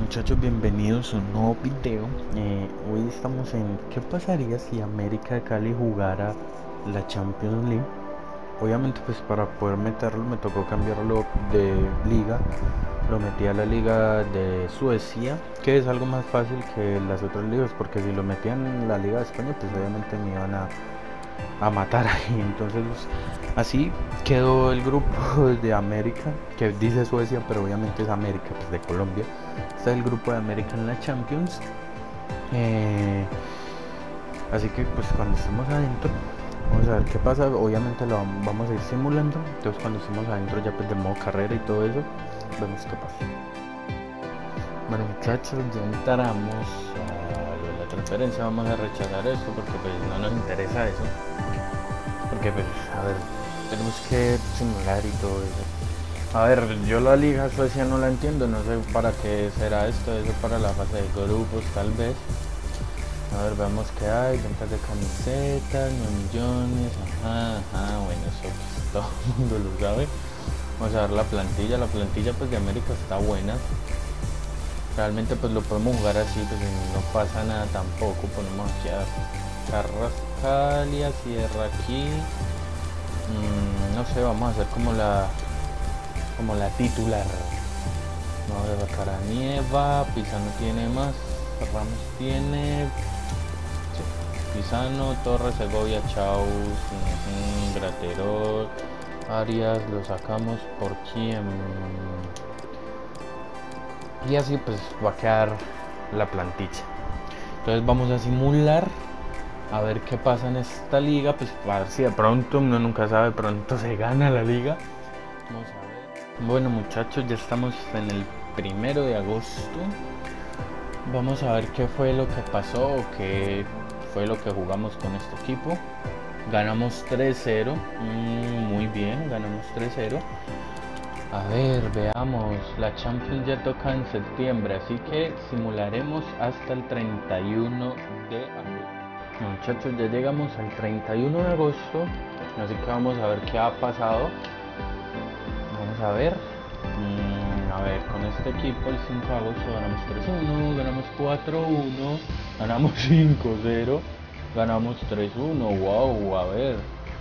Muchachos, bienvenidos a un nuevo video. Hoy estamos en ¿qué pasaría si América de Cali jugara la Champions League? Obviamente pues para poder meterlo me tocó cambiarlo de liga. Lo metí a la liga de Suecia, que es algo más fácil que las otras ligas, porque si lo metían en la liga de España pues obviamente me iban a matar ahí. Entonces así quedó el grupo de América, que dice Suecia pero obviamente es América, pues de Colombia. Está el grupo de América en la Champions. Así que pues cuando estemos adentro vamos a ver qué pasa. Obviamente lo vamos a ir simulando. Entonces cuando estemos adentro ya pues de modo carrera y todo eso, vemos qué pasa. Bueno muchachos, ya entramos a la transferencia. Vamos a rechazar esto porque pues no nos interesa eso. Porque pues a ver, tenemos que simular y todo eso. A ver, yo la Liga Suecia no la entiendo, no sé para qué será esto, eso para la fase de grupos tal vez. A ver, veamos qué hay, ventas de camisetas, 9 millones, bueno, eso pues, todo el mundo lo sabe. Vamos a ver la plantilla pues de América está buena. Realmente pues lo podemos jugar así, pues no pasa nada tampoco, ponemos aquí a Carrascal y a Sierra aquí. No sé, vamos a hacer como la titular. Vamos a sacar a Nieva, Pisano tiene más, Ramos tiene, sí, Pisano, Torres, Segovia, Chaus, Graterol, Arias, lo sacamos por quién. Y así pues va a quedar la plantilla. Entonces vamos a simular a ver qué pasa en esta liga, pues para ver si de pronto, uno nunca sabe, de pronto se gana la liga. Vamos a ver. Bueno muchachos, ya estamos en el 1 de agosto. Vamos a ver qué fue lo que pasó o qué fue lo que jugamos con este equipo. Ganamos 3-0, muy bien, ganamos 3-0. A ver, veamos, la Champions ya toca en septiembre, así que simularemos hasta el 31 de agosto. Muchachos, ya llegamos al 31 de agosto, así que vamos a ver qué ha pasado. Vamos a ver, con este equipo el 5 de agosto ganamos 3-1, ganamos 4-1, ganamos 5-0, ganamos 3-1, wow, a ver.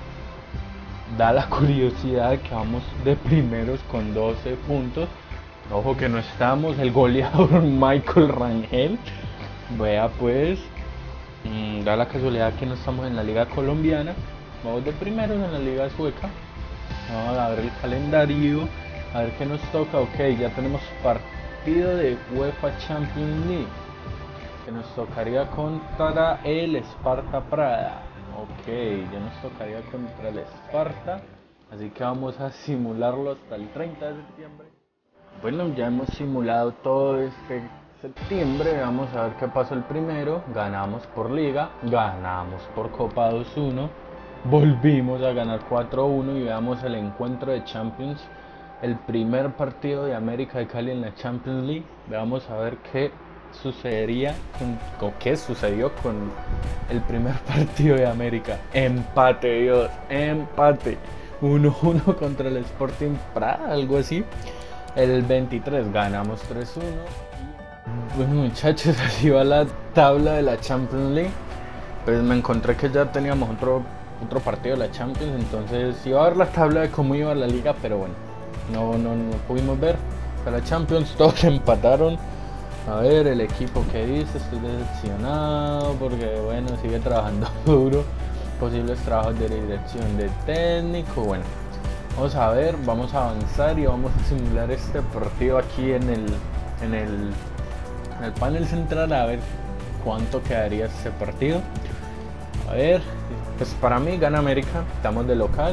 Da la curiosidad que vamos de primeros con 12 puntos. Ojo que no estamos, el goleador Michael Rangel. Vea pues, da la casualidad que no estamos en la liga colombiana. Vamos de primeros en la liga sueca. Vamos a ver el calendario, a ver qué nos toca. Ok, ya tenemos partido de UEFA Champions League, que nos tocaría contra el Sparta Praga. Ok, ya nos tocaría contra el Esparta, así que vamos a simularlo hasta el 30 de septiembre. Bueno, ya hemos simulado todo este septiembre, vamos a ver qué pasó el primero. Ganamos por liga, ganamos por Copa 2-1, volvimos a ganar 4-1 y veamos el encuentro de Champions, el primer partido de América de Cali en la Champions League. Vamos a ver qué sucedería o qué sucedió con el primer partido de América. Empate, Dios, empate 1-1 contra el Sporting Praga, algo así. El 23 ganamos 3-1. Bueno muchachos, así va la tabla de la Champions League. Pues me encontré que ya teníamos otro partido de la Champions, entonces iba a ver la tabla de cómo iba la liga, pero bueno, no pudimos ver. A la Champions todos empataron. A ver, el equipo que dice, estoy decepcionado porque bueno, sigue trabajando duro, posibles trabajos de dirección de técnico. Bueno, vamos a ver, vamos a avanzar y vamos a simular este partido aquí en el panel central, a ver cuánto quedaría este partido. A ver, pues para mí gana América, estamos de local.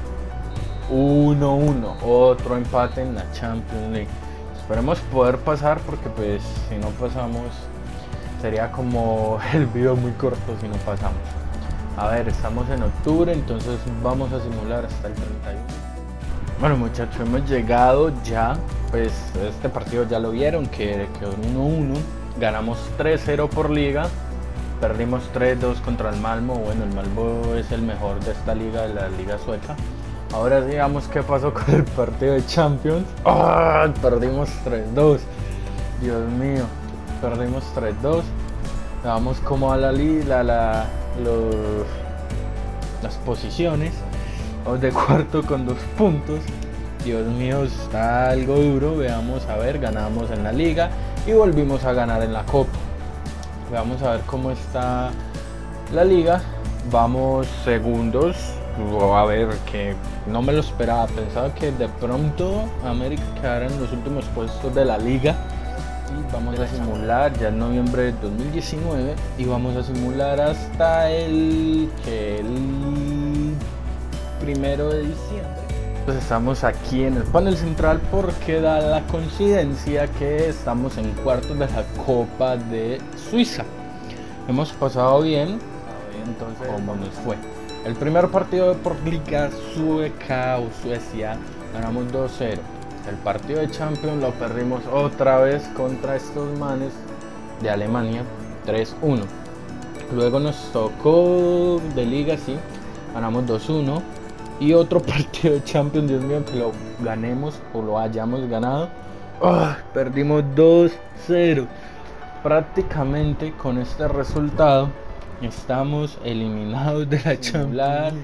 1-1, otro empate en la Champions League. Esperemos poder pasar porque pues si no pasamos sería como el video muy corto si no pasamos. A ver, estamos en octubre, entonces vamos a simular hasta el 31. Bueno muchachos, hemos llegado ya, pues este partido ya lo vieron, que quedó 1-1. Ganamos 3-0 por liga, perdimos 3-2 contra el Malmo. Bueno, el Malmo es el mejor de esta liga, de la liga sueca. Ahora digamos qué pasó con el partido de Champions. Perdimos 3-2. Dios mío, perdimos 3-2. Vamos como a las posiciones. Vamos de cuarto con 2 puntos. Dios mío, está algo duro. Veamos a ver, ganamos en la liga y volvimos a ganar en la copa. Vamos a ver cómo está la liga. Vamos segundos. A ver, que no me lo esperaba. Pensaba que de pronto América quedara en los últimos puestos de la liga. Y vamos a simular ya en noviembre de 2019 y vamos a simular hasta el 1 de diciembre. Pues estamos aquí en el panel central porque da la coincidencia que estamos en cuartos de la Copa de Suiza. Hemos pasado bien, entonces ¿cómo nos fue? El primer partido por Liga Sueca o Suecia ganamos 2-0. El partido de Champions lo perdimos otra vez contra estos manes de Alemania, 3-1. Luego nos tocó de Liga, sí, ganamos 2-1. Y otro partido de Champions, Dios mío, que lo ganemos o lo hayamos ganado. Perdimos 2-0. Prácticamente con este resultado estamos eliminados de la Champions.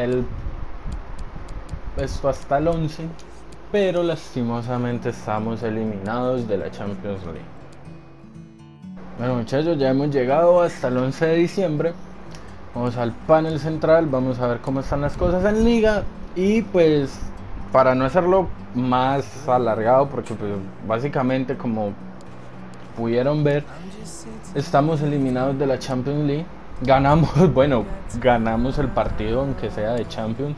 Esto hasta el 11. Pero lastimosamente estamos eliminados de la Champions League. Bueno, muchachos, ya hemos llegado hasta el 11 de diciembre. Vamos al panel central, vamos a ver cómo están las cosas en liga. Y pues para no hacerlo más alargado, porque pues básicamente como pudieron ver, estamos eliminados de la Champions League. Ganamos, bueno, ganamos el partido aunque sea de Champions.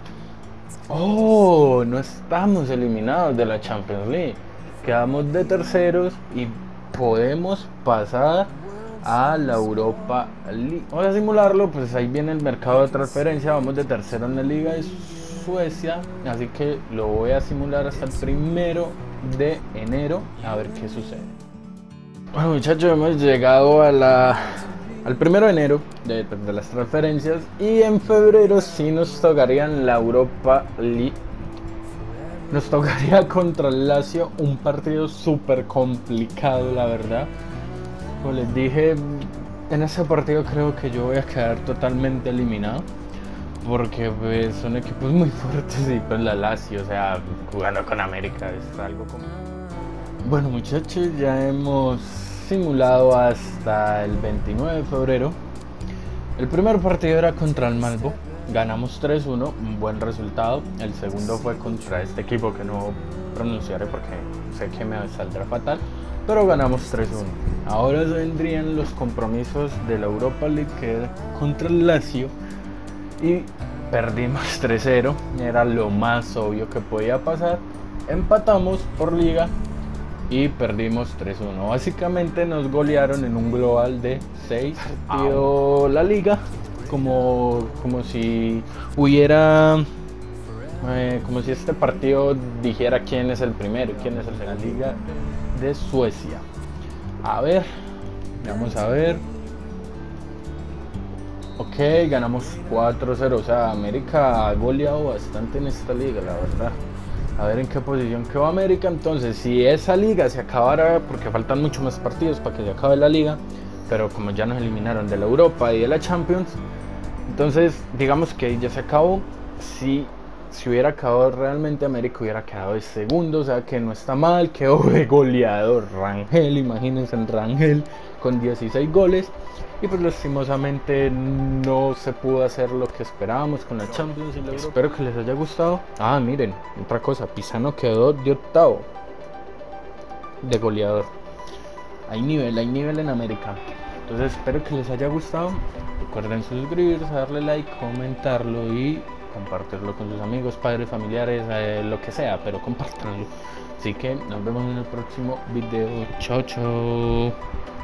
No estamos eliminados de la Champions League. Quedamos de terceros y podemos pasar a la Europa League. Vamos a simularlo, pues ahí viene el mercado de transferencia. Vamos de tercero en la Liga de Suecia, así que lo voy a simular hasta el 1 de enero a ver qué sucede. Bueno, muchachos, hemos llegado a al 1 de enero de las transferencias y en febrero sí nos tocaría en la Europa League. Nos tocaría contra el Lazio, un partido súper complicado, la verdad. Como les dije, en ese partido creo que yo voy a quedar totalmente eliminado, porque pues, son equipos muy fuertes y pues la Lazio, o sea, jugando con América es algo como... Bueno, muchachos, ya hemos simulado hasta el 29 de febrero. El primer partido era contra el Malbo, ganamos 3-1, un buen resultado. El segundo fue contra este equipo que no pronunciaré porque sé que me saldrá fatal, pero ganamos 3-1. Ahora vendrían los compromisos de la Europa League, que era contra el Lazio, y perdimos 3-0, era lo más obvio que podía pasar. Empatamos por liga y perdimos 3-1. Básicamente nos golearon en un global de 6. Partió la liga como si hubiera como si este partido dijera quién es el primero y quién es el segundo. La Liga de Suecia. A ver, vamos a ver. Ok, ganamos 4-0. O sea, América ha goleado bastante en esta liga, la verdad. A ver en qué posición quedó América. Entonces, si esa liga se acabara, porque faltan muchos más partidos para que se acabe la liga, pero como ya nos eliminaron de la Europa y de la Champions, entonces digamos que ya se acabó. Si hubiera acabado realmente, América hubiera quedado de segundo, o sea que no está mal. Quedó de goleador Rangel, imagínense en Rangel con 16 goles. Y pues lastimosamente no se pudo hacer lo que esperábamos con la Champions y la Europa. Espero que les haya gustado. Miren, otra cosa, Pisano quedó de octavo de goleador. Hay nivel en América. Entonces espero que les haya gustado. Recuerden suscribirse, darle like, comentarlo y compartirlo con sus amigos, padres, familiares, lo que sea, pero compártanlo. Así que nos vemos en el próximo video. Chao, chao.